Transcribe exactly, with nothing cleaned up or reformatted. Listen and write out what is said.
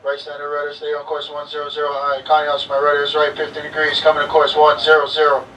Right standard rudder, stay on course one zero zero. Alright, Connie House, my rudder is right, fifty degrees, coming to course one zero zero.